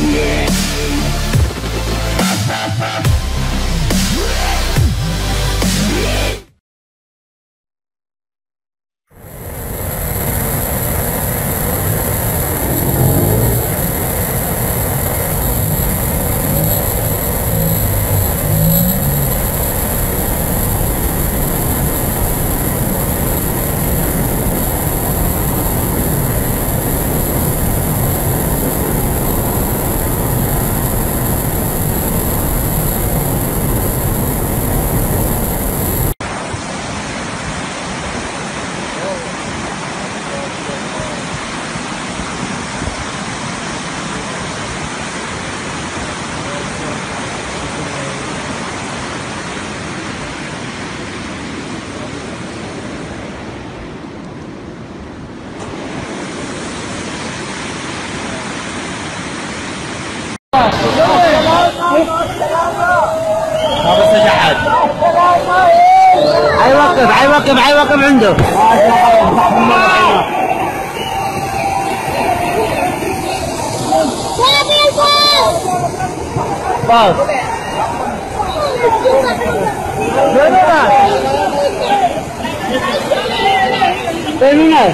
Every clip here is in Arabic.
حيوقف عنده. باص بين الناس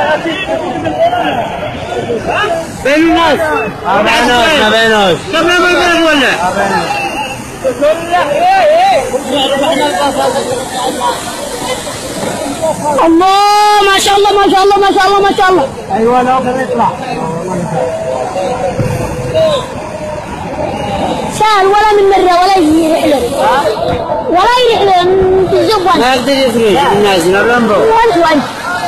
ما بينوش كم ما بينوش الله ما شاء الله ما شاء الله ما شاء الله ما شاء الله. ايوه لو كان يطلع سهل ولا من مرة ولا يروح له ولا يروح له تزبط ما يقدر يفرق الناس نرمبو وانت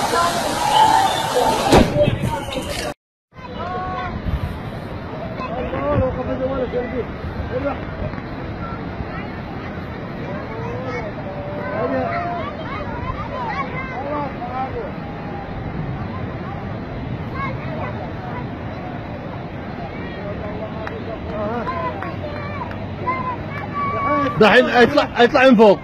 دحين يطلع من فوق.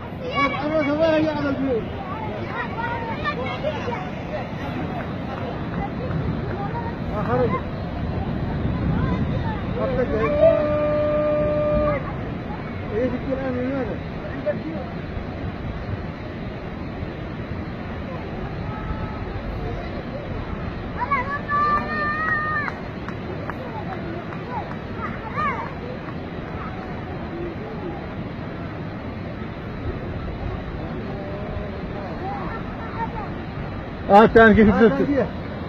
الثاني كيف تزبط؟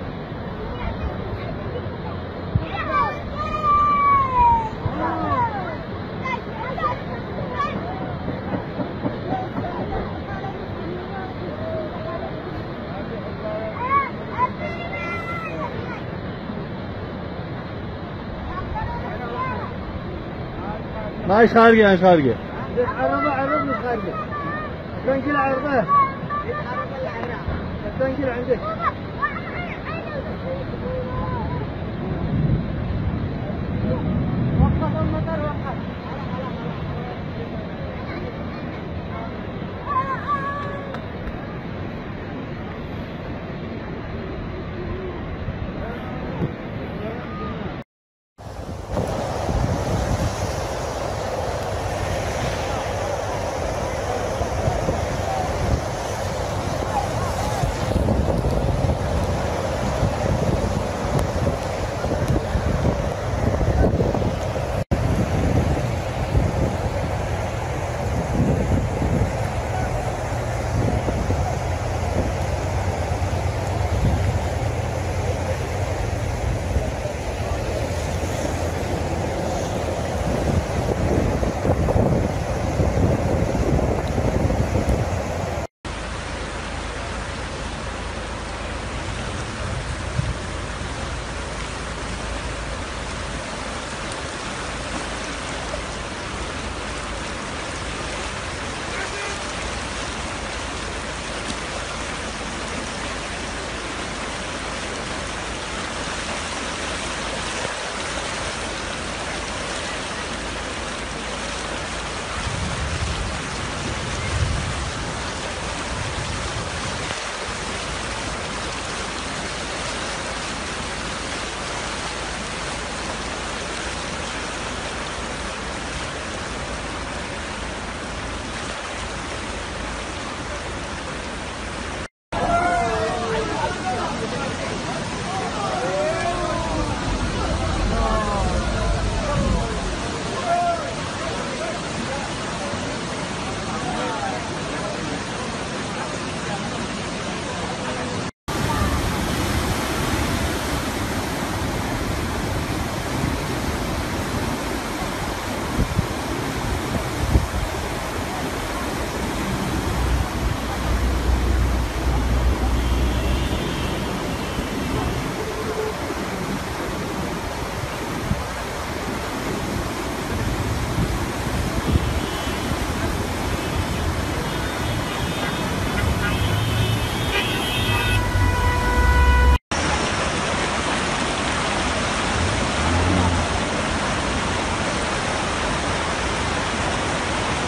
ما خارجة مش خارجة. عرض مش خارجة. تنقل عرضه. تنقل عندك. وقف المطر وقف.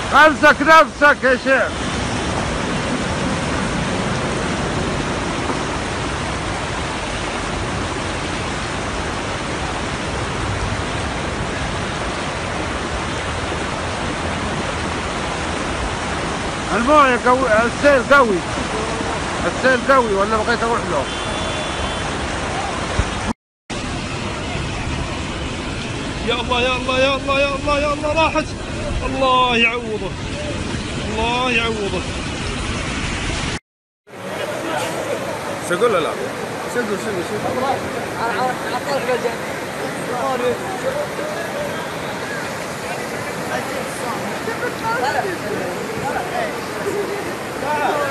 امسك نفسك يا شيخ. المويه قوي، السيل قوي، السيل قوي ولا بغيت اروح له؟ يا الله يا الله يا الله يا الله يا الله راحت. الله يعوضك، الله يعوضك. شقول لا؟ شقول على